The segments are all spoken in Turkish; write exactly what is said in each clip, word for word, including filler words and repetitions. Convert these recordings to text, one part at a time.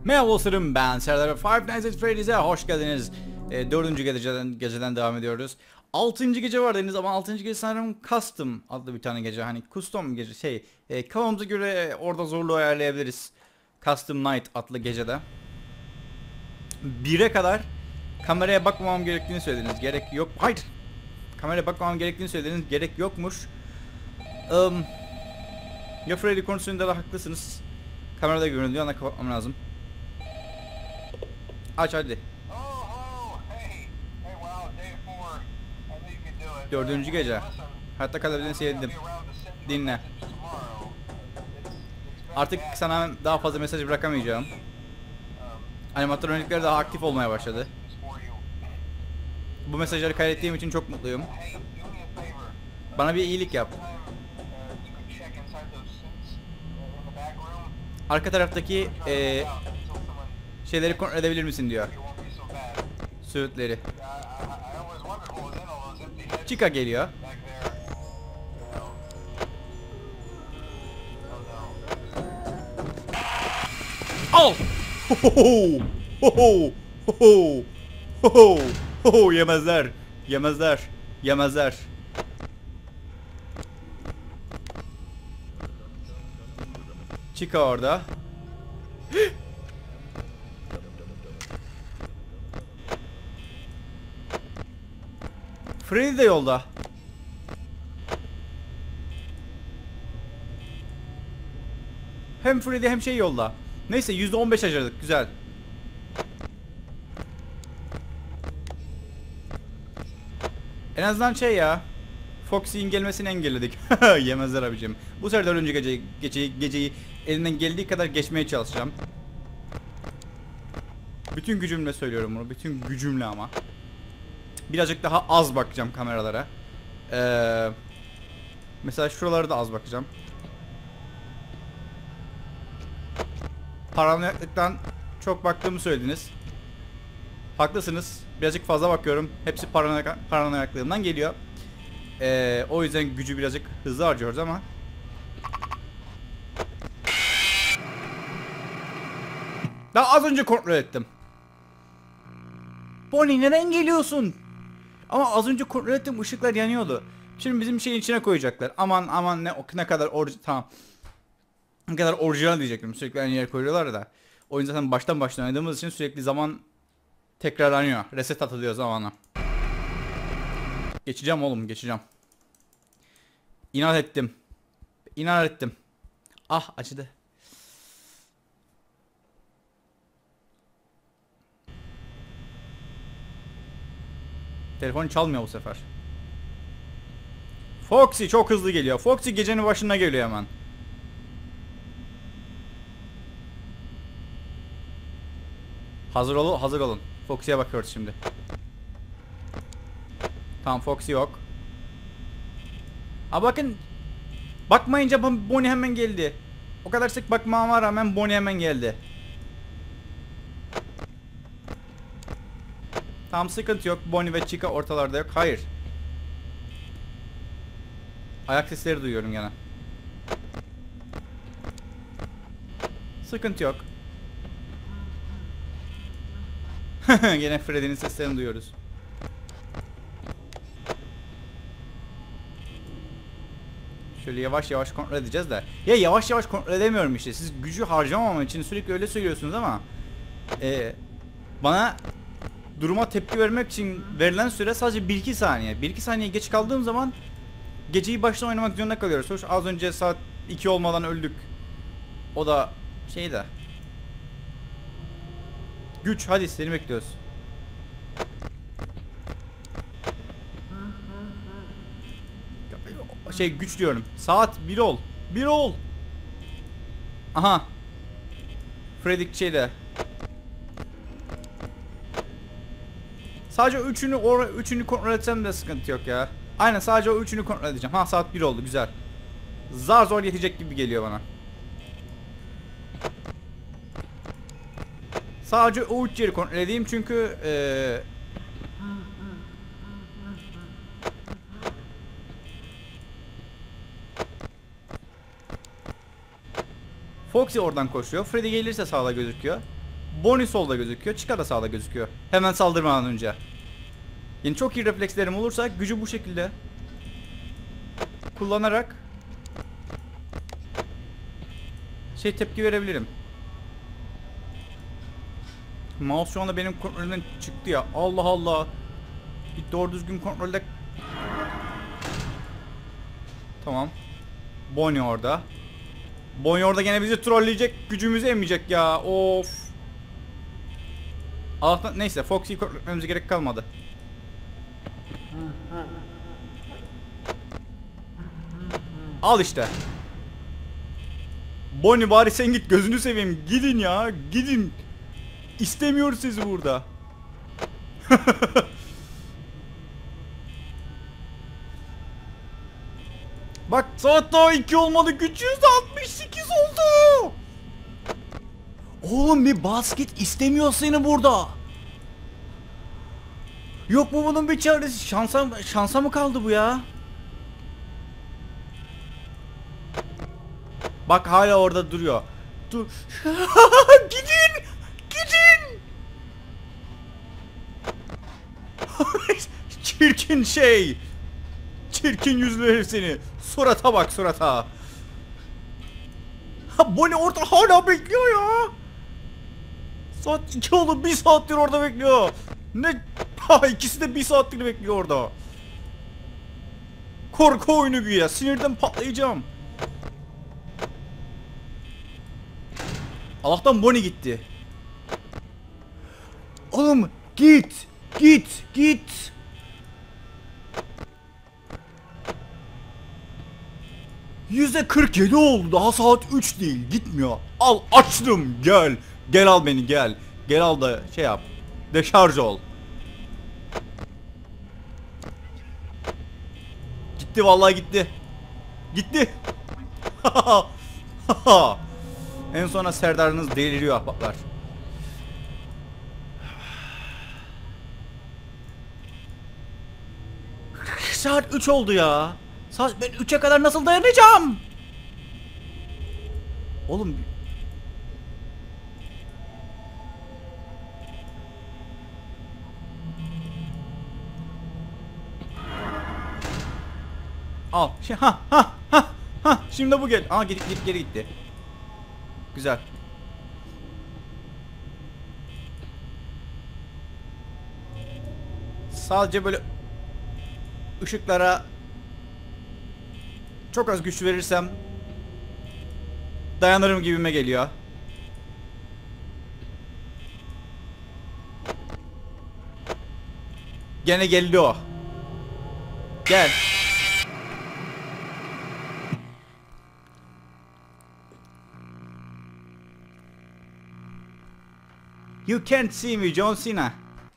Merhaba dostlarım, ben Serdar ve Five Nights at Freddy's'e hoş geldiniz. E, dördüncü geceden, geceden devam ediyoruz. Altıncı gece var dediniz ama altıncı gece sanırım Custom adlı bir tane gece. Hani custom gece şey e, kafamıza göre orada zorluğu ayarlayabiliriz. Custom Night adlı gecede. bire kadar kameraya bakmamam gerektiğini söylediniz. Gerek yok. Hayır. Kameraya bakmamam gerektiğini söylediniz. Gerek yokmuş. Um, ya Freddy konusunda da haklısınız. Kamerada göründüğü anda kapatmam lazım. Aç hadi. Dördüncü gece. Hayatta kalabildiğini sevdim. Dinle. Artık sana daha fazla mesaj bırakamayacağım. Animatronikler daha aktif olmaya başladı. Bu mesajları kaydettiğim için çok mutluyum. Bana bir iyilik yap. Arka taraftaki ee, şeyleri kontrol edebilir misin diyor. Söğütleri. Chica geliyor. Al! Ho ho ho ho ho ho yemezler. Yemezler. Yemezler. Chica orada. Freddy de yolda. Hem Freddy hem şey yolda. Neyse yüzde on beş harcadık. Güzel. En azından şey ya. Foxy'nin gelmesini engelledik. Yemezler abicim. Bu sefer önce gece, geceyi, geceyi elinden geldiği kadar geçmeye çalışacağım. Bütün gücümle söylüyorum bunu. Bütün gücümle ama. Birazcık daha az bakacağım kameralara. Ee, mesela şuralara da az bakacağım. Paranoyaklıktan çok baktığımı söylediniz. Haklısınız. Birazcık fazla bakıyorum. Hepsi paranoyak paranoyaklığımdan geliyor. Ee, o yüzden gücü birazcık hızlı harcıyoruz ama. Daha az önce kontrol ettim. Bonnie neden geliyorsun? Ama az önce kontrol ettim, ışıklar yanıyordu. Şimdi bizim şeyin içine koyacaklar. Aman aman ne ne kadar orijinal, tamam. Ne kadar orijinal diyecektim. Sürekli aynı yere koyuyorlar da. Oyun zaten baştan baştan oynadığımız için sürekli zaman tekrarlanıyor. Reset atılıyor zamana. Geçeceğim oğlum, geçeceğim. İnat ettim. İnat ettim. Ah, acıdı. Telefon çalmıyor bu sefer. Foxy çok hızlı geliyor. Foxy gecenin başına geliyor hemen. Hazır olun, hazır olun. Foxy'ye bakıyoruz şimdi. Tamam, Foxy yok. Ha bakın. Bakmayınca Bonnie hemen geldi. O kadar sık bakmama rağmen Bonnie hemen geldi. Tamam, sıkıntı yok. Bonnie ve Chica ortalarda yok. Hayır. Ayak sesleri duyuyorum gene. Sıkıntı yok. Gene Freddy'nin seslerini duyuyoruz. Şöyle yavaş yavaş kontrol edeceğiz de. Ya yavaş yavaş kontrol edemiyorum işte. Siz gücü harcamamam için sürekli öyle söylüyorsunuz ama e, bana duruma tepki vermek için verilen süre sadece bir iki saniye. bir iki saniye geç kaldığım zaman geceyi baştan oynamak zorunda kalıyoruz. Hoş, az önce saat iki olmadan öldük. O da şey de. Güç, hadi seni bekliyoruz. Şey, güç diyorum. Saat bir ol. bir ol. Aha. Freddy şeyde. Sadece üçünü or üçünü kontrol etsem de sıkıntı yok ya. Aynen, sadece o üçünü kontrol edeceğim. Ha, saat bir oldu, güzel. Zar zor yetecek gibi geliyor bana. Sadece o üç yeri kontrol edeyim çünkü ee... Foxy oradan koşuyor. Freddy gelirse sağda gözüküyor. Bonnie solda gözüküyor. Chica da sağda gözüküyor. Hemen saldırmadan önce. Yani çok iyi reflekslerim olursa gücü bu şekilde kullanarak şey tepki verebilirim. Mouse şu anda benim kontrolümden çıktı ya. Allah Allah. Bir doğru düzgün kontrolde. Tamam. Bonnie orada. Bonnie orada gene bizi trolleyecek. Gücümüzü emecek ya. Of. Allah'tan neyse Foxy'yi kontrol etmemize gerek kalmadı. Al işte. Bonnie bari sen git, gözünü seveyim. Gidin ya. Gidin. İstemiyoruz sizi burada. Bak saat daha iki olmadı. Güç yüzde altmış sekiz oldu. Oğlum bir basket istemiyor seni burada. Yok mu bunun bir çaresi? Şansa, şansa mı kaldı bu ya? Bak hala orada duruyor. Dur. Gidin. Gidin. Çirkin şey. Çirkin yüzlü herif seni. Surata bak surata. Ha Bonnie orada hala bekliyor ya. Saat iki oldu, bir saattir orada bekliyor. Ne? Ha ikisi de bir saattir bekliyor orada. Korku oyunu güya. Sinirden patlayacağım. Allah'tan Bonnie gitti. Oğlum git. Git. Git. yüzde kırk yedi oldu. Daha saat üç değil. Gitmiyor. Al açtım. Gel. Gel al beni gel. Gel al da şey yap. Deşarj ol. Gitti vallahi gitti. Gitti. En sona serdarınız deliriyor ahbaplar. Saat üç oldu ya. Saat ben üçe kadar nasıl dayanacağım? Oğlum al. Ha ha ha ha. Şimdi bu gel. Aa geri geri, geri gitti. Güzel. Sadece böyle ışıklara çok az güç verirsem dayanırım gibime geliyor. Gene geldi o. Gel. You can't see me, John Cena.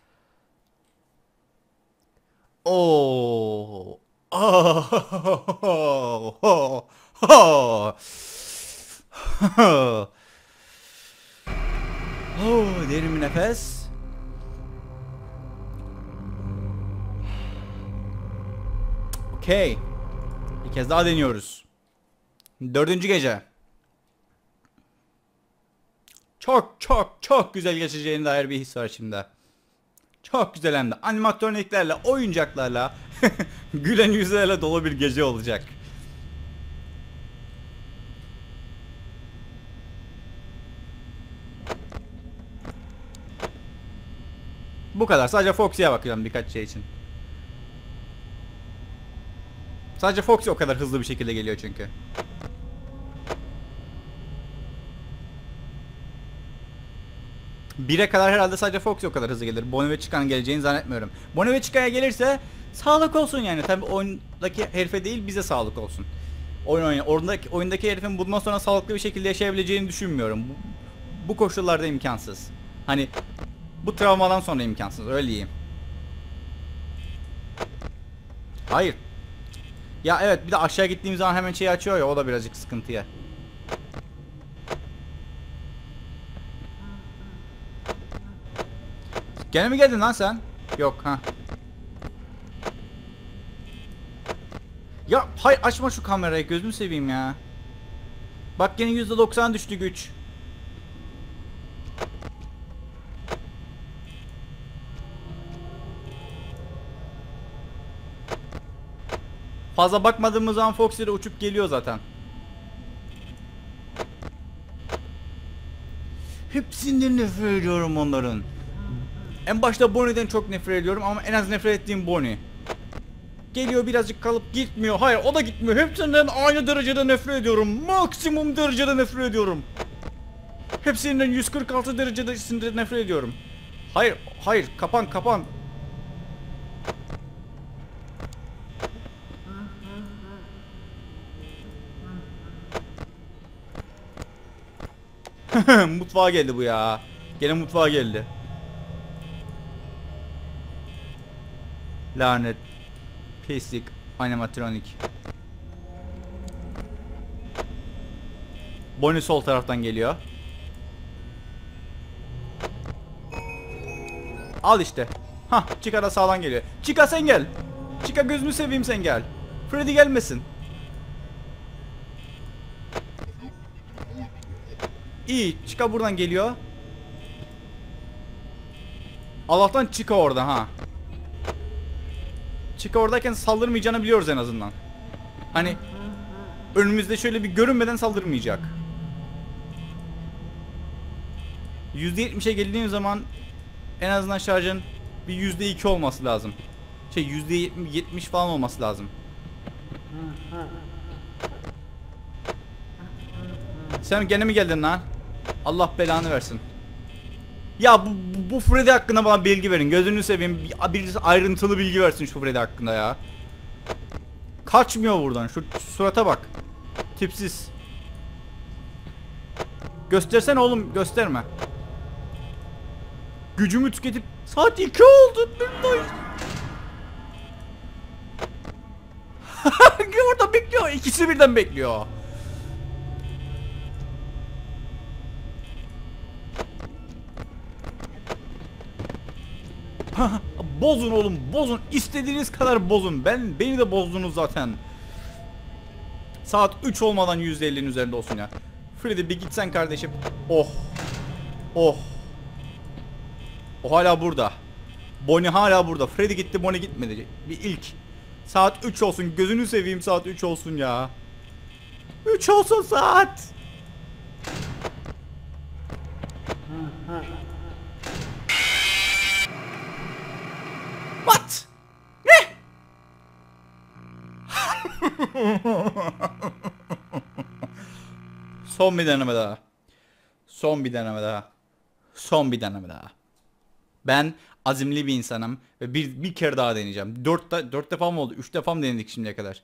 Oh. Oh. Oh. Oh. Oh. Oh, derin bir nefes. Okay. Bir kez daha deniyoruz. Dördüncü gece. Çok çok çok güzel geçeceğine dair bir his var şimdi. Çok güzel hem de animatroniklerle, oyuncaklarla, gülen yüzlerle dolu bir gece olacak. Bu kadar. Sadece Foxy'ye bakıyorum birkaç şey için. Sadece Foxy o kadar hızlı bir şekilde geliyor çünkü. bire kadar herhalde sadece Foxy o kadar hızlı gelir. Bonnie ve Chica'nın geleceğini zannetmiyorum. Bonnie ve Chica'ya gelirse sağlık olsun yani. Tabi oyundaki herife değil bize sağlık olsun. Oyun oyun oyundaki, oyundaki herifin bundan sonra sağlıklı bir şekilde yaşayabileceğini düşünmüyorum. Bu, bu koşullarda imkansız. Hani bu travmadan sonra imkansız, öyle diyeyim. Hayır. Ya evet, bir de aşağı gittiğim zaman hemen şeyi açıyor ya, o da birazcık sıkıntıya. Gene mi geldin lan sen? Yok ha. Ya hay açma şu kamerayı, gözümü seveyim ya. Bak yine yüzde doksan düştü güç. Fazla bakmadığımız zaman Foxy de uçup geliyor zaten. Hepsinden nefret ediyorum onların. En başta Bonnie'den çok nefret ediyorum ama en az nefret ettiğim Bonnie. Geliyor birazcık kalıp gitmiyor. Hayır o da gitmiyor. Hepsinden aynı derecede nefret ediyorum. Maksimum derecede nefret ediyorum. Hepsinden yüz kırk altı derecede nefret ediyorum. Hayır, hayır, kapan, kapan. Mutfağa geldi bu ya. Gene mutfağa geldi. Lanet. Pislik. Animatronik. Bonnie sol taraftan geliyor. Al işte. Hah, Chica da sağdan geliyor. Chica sen gel. Chica gözünü seveyim sen gel. Freddy gelmesin. İyi, Chica buradan geliyor. Allah'tan Chica orada ha. Chica oradayken saldırmayacağını biliyoruz en azından. Hani önümüzde şöyle bir görünmeden saldırmayacak. yüzde yetmişe geldiğim zaman en azından şarjın bir yüzde iki olması lazım. Şey yüzde yetmiş falan olması lazım. Sen gene mi geldin lan? Allah belanı versin. Ya bu, bu, bu Freddy hakkında bana bilgi verin. Gözünü seveyim. Bir, birisi ayrıntılı bilgi versin şu Freddy hakkında ya. Kaçmıyor buradan. Şu surata bak. Tipsiz. Göstersene oğlum. Gösterme. Gücümü tüketip saat iki oldu. Orada bekliyor. İkisi birden bekliyor. Bozun oğlum, bozun. İstediğiniz kadar bozun. Ben beni de bozdunuz zaten. Saat üç olmadan yüzde ellinin üzerinde olsun ya. Freddy bir gitsen kardeşim. Oh. Oh. O hala burada. Bonnie hala burada. Freddy gitti, Bonnie gitmedi. Bir ilk. Saat üç olsun. Gözünü seveyim, saat üç olsun ya. üç olsun saat. What? Ne? Son bir deneme daha. Son bir deneme daha. Son bir deneme daha. Ben azimli bir insanım ve bir bir kere daha deneyeceğim. Dört, dört defa mı oldu? Üç defa mı denedik şimdiye kadar?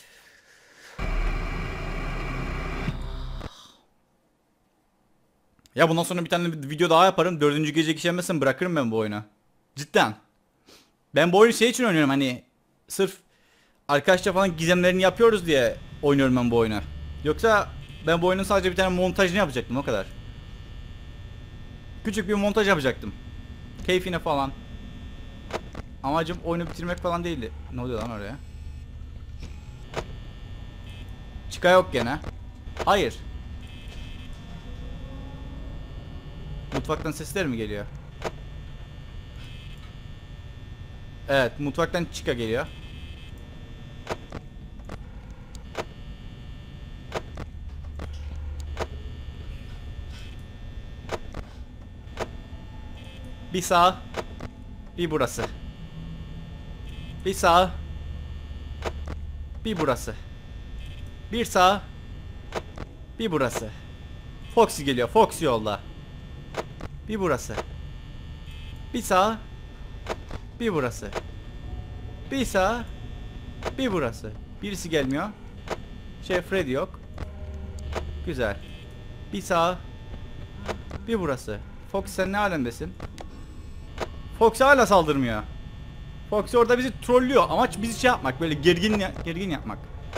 Ya bundan sonra bir tane bir video daha yaparım. Dördüncü gece geçemezsem bırakırım ben bu oyunu. Cidden. Ben bu oyunu şey için oynuyorum, hani sırf arkadaşlar falan gizemlerini yapıyoruz diye oynuyorum ben bu oyunu. Yoksa ben bu oyunun sadece bir tane montajını yapacaktım, o kadar. Küçük bir montaj yapacaktım. Keyfine falan. Amacım oyunu bitirmek falan değildi. Ne oluyor lan oraya? Chica yok gene. Hayır. Mutfaktan sesler mi geliyor? Evet, mutfaktan Chica geliyor. Bir sağ, bir burası. Bir sağ, bir burası. Bir sağ, bir burası. Foxy geliyor. Foxy yolda. Bir burası. Bir sağ, bir burası. Bir sağ, bir burası. Birisi gelmiyor. Şey, Freddy yok. Güzel. Bir sağ, bir burası. Fox sen ne alemdesin? Fox hala saldırmıyor. Fox orada bizi trollüyor. Amaç bizi şey yapmak, böyle gergin gergin yapmak.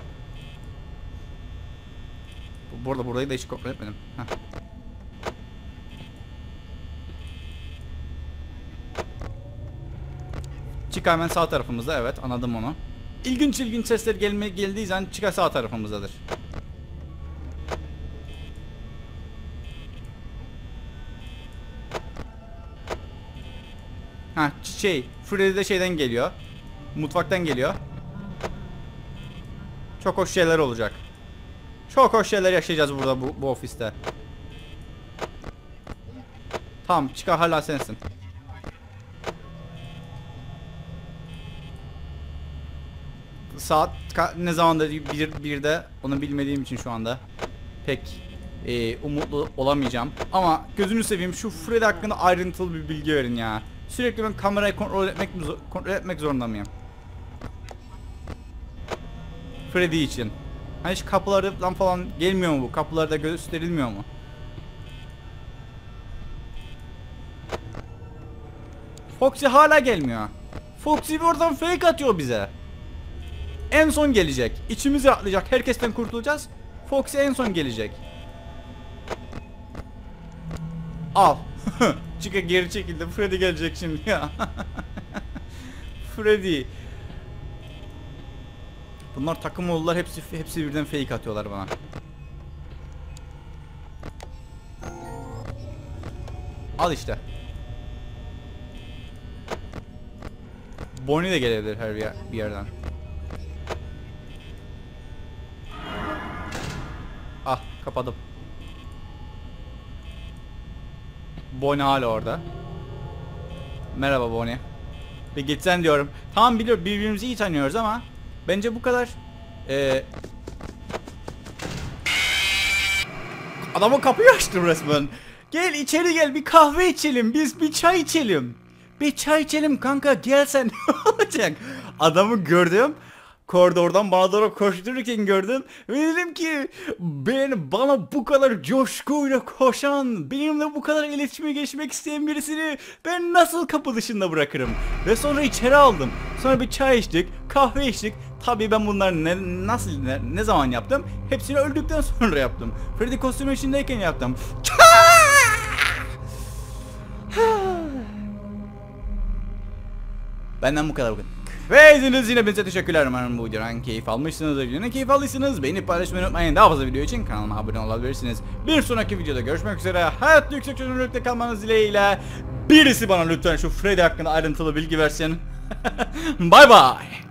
Bu arada burayı da hiç kontrol etmedim. Heh. Chica hemen sağ tarafımızda, evet, anladım onu. İlginç ilginç sesler gelme geldiği zaman Chica sağ tarafımızdadır. Ha şey, Freddy de şeyden geliyor. Mutfaktan geliyor. Çok hoş şeyler olacak. Çok hoş şeyler yaşayacağız burada bu, bu ofiste. Tamam, çıkar hala sensin. Saat ne zamanda bir, birde onu bilmediğim için şu anda pek e, umutlu olamayacağım. Ama gözünü seveyim, şu Freddy hakkında ayrıntılı bir bilgi verin ya. Sürekli ben kamerayı kontrol etmek kontrol etmek zorunda mıyım? Freddy için. Hani hiç kapılardan falan gelmiyor mu bu? Kapılarda gösterilmiyor mu? Foxy hala gelmiyor. Foxy oradan fake atıyor bize. En son gelecek. İçimiz rahatlayacak. Herkesten kurtulacağız. Foxy en son gelecek. Al. Çıka geri çekildi. Freddy gelecek şimdi ya. Freddy. Bunlar takım oldular. Hepsi hepsi birden fake atıyorlar bana. Al işte. Bonnie de gelebilir her bir, bir yerden. Ah, kapadım. Bonnie hala orada. Merhaba Bonnie. Bir gitsen diyorum. Tamam, biliyorum birbirimizi iyi tanıyoruz ama bence bu kadar ee... Adamın kapıyı açtım resmen. Gel içeri gel, bir kahve içelim, biz bir çay içelim. Bir çay içelim kanka, gel sen. Ne olacak? Adamı gördüm. Koridordan bana doğru koştururken gördüm. Ve dedim ki ben bana bu kadar coşkuyla koşan, benimle bu kadar iletişime geçmek isteyen birisini ben nasıl kapı dışında bırakırım? Ve sonra içeri aldım. Sonra bir çay içtik, kahve içtik. Tabii ben bunları ne, nasıl ne, ne zaman yaptım? Hepsini öldükten sonra yaptım. Freddy kostümü içindeyken yaptım. Benden bu kadar bugün. Ve izlediğiniz için hepinize teşekkürler. Umarım bu videodan keyif almışsınızdır. Videodan keyif aldıysanız beğenip paylaşmayı unutmayın. Daha fazla video için kanalıma abone olabilirsiniz. Bir sonraki videoda görüşmek üzere. Hayat yüksek çözünürlükte kalmanız dileğiyle. Birisi bana lütfen şu Freddy hakkında ayrıntılı bilgi versin. Bye bye.